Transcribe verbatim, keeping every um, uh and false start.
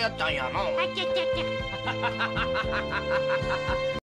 やったんやの。 あちゃちゃちゃ。